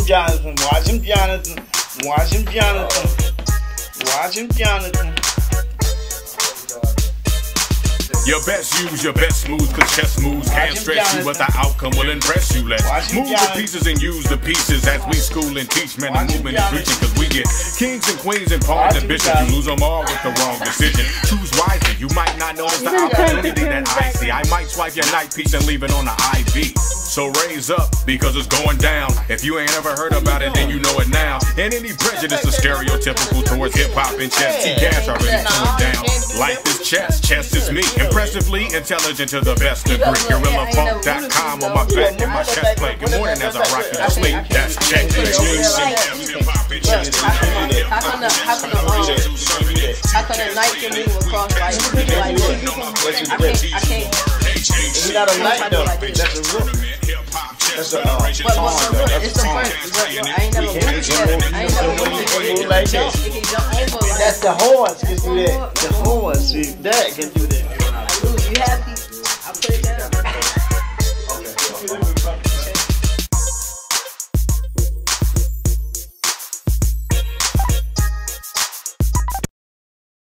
Jonathan. Watch him, Jonathan. Watch him, Jonathan. Watch him, Jonathan. Your best use your best moves, cause chess moves can't stress you, but the outcome will impress you. Let's move the pieces and use the pieces as we school and teach. Man, the movement is reaching, cause we get kings and queens and pawns and bishops. You lose them all with the wrong decision. Choose wisely, you might not notice the opportunity that I see. I might swipe your night piece and leave it on the IV. So raise up, because it's going down. If you ain't ever heard about it, then you know it now. And any prejudice is stereotypical towards hip-hop and chess. T-Gas already toned down. Life is chess, chess is me. Impressively intelligent to the best degree. GorillaFunk.com on my back and my chest plate. Good morning as I rock to the sleep. That's check. How can a knight can move across like I can't. It's not a knight though. That's a rook. That's a It's the first. I ain't never moved yet. I ain't never moved it. Like this. It can jump over. That's the horse can do that. The horse, see, that can do that. You have